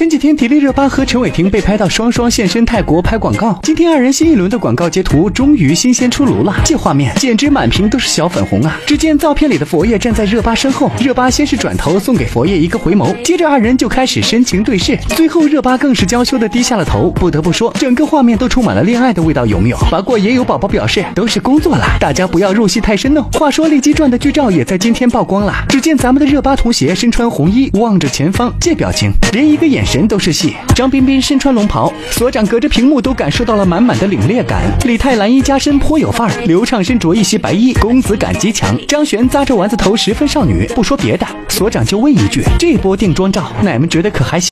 前几天迪丽热巴和陈伟霆被拍到双双现身泰国拍广告，今天二人新一轮的广告截图终于新鲜出炉了，这画面简直满屏都是小粉红啊！只见照片里的佛爷站在热巴身后，热巴先是转头送给佛爷一个回眸，接着二人就开始深情对视，最后热巴更是娇羞的低下了头。不得不说，整个画面都充满了恋爱的味道，有没有？不过也有宝宝表示都是工作啦，大家不要入戏太深哦。话说利基传的剧照也在今天曝光了，只见咱们的热巴同学身穿红衣，望着前方，这表情连一个眼神都是戏。张彬彬身穿龙袍，所长隔着屏幕都感受到了满满的领略感。李泰蓝衣加身颇有范儿，刘畅身着一袭白衣，公子感极强。张悬扎着丸子头十分少女。不说别的，所长就问一句，这波定妆照，奶们觉得可还行？